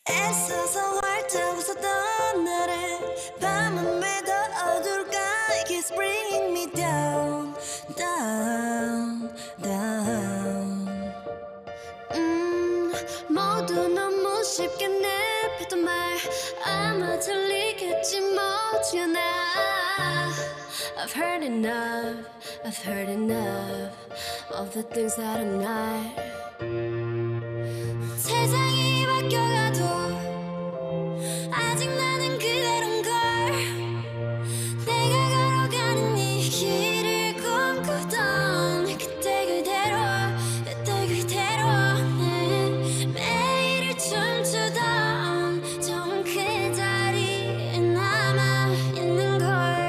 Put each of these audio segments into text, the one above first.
애써서 활짝 웃었던 날에 밤은 왜 더 어두울까. It keeps bringing me down, down, down. 모두 너무 쉽게 내뱉던 말 아마 들리겠지 뭐지 않아. I've heard enough, I've heard enough of the things that are not. 세상이 바뀌어가도 아직 나는 그대로인걸. 내가 걸어가는 이 길을 꿈꾸던 그때 그대로 그때 그대로 내 매일을 춤추던 좀 그 자리에 남아있는걸.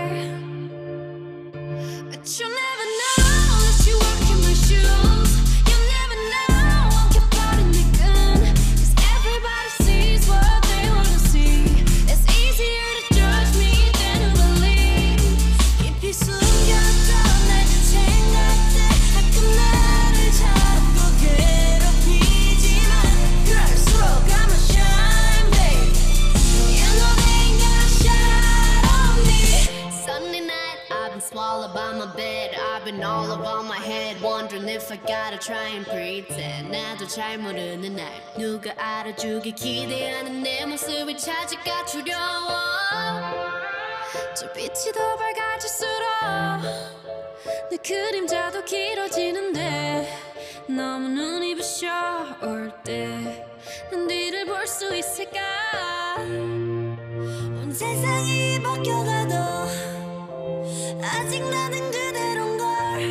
But you never know unless you walk in my shoes. You never know I'll keep out in the gun. Cause everybody sees what they wanna see. It's easier to judge me than to believe. 깊이 숨겼던 날 생각들 가끔 나를 자꾸 괴롭히지만 그럴수록 I'm a shine babe. You know they ain't gonna shine on me. Sunday night I've been swallowed by my bed. I've been all over my head wondering if I gotta try and pretend. 나도 잘 모르는 날 누가 알아주길 기대하는 내 모습이 찾아가 두려워. 저 빛이 더 밝아질수록 내 그림자도 길어지는데 너무 눈이 부셔 올 때 난 뒤를 볼 수 있을까. 온 세상이 바뀌어가도 아직 나는 그대로인걸.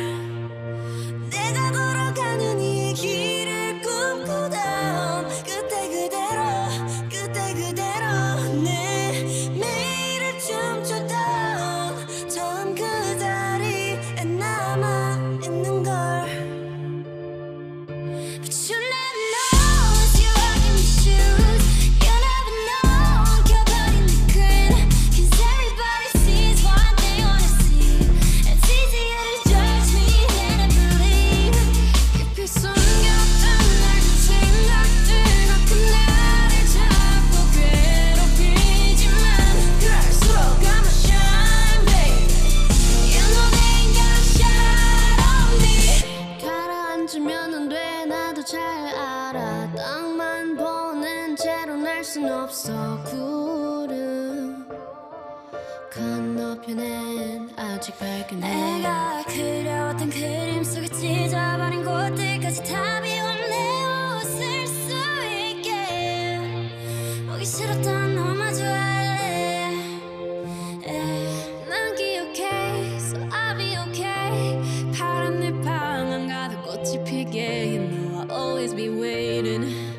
내가 걸어가는 이 길을 꿈꾸던 그때 그대로 그때 그대로 내 매일을 춤추던 처음 그 자리에 남아있는걸. But you never know as you walk in my shoes. You never know I'm covered in the green. Cause everybody sees what they wanna see. It's easier to judge me than to believe. 깊이 숨겼던 낡은 생각들 가끔 나를 자꾸 괴롭히지만 그럴수록 I'm a shine babe. You know they ain't gonna shine on me. 가라앉으면 안 돼 나도 잘 알아. 땅만 보는 채로 날 순 없어. 구름 건너편엔 아직 밝은 해. 내가 그려왔던 그림 속에 찢어버린 곳들까지 다 비웠네. 웃을 수 있게 보기 싫었던 너만 좋아해. 난 기억해 so I'll be okay. 파란 내 방 안가득 꽃이 피게 You know I'll always be waiting.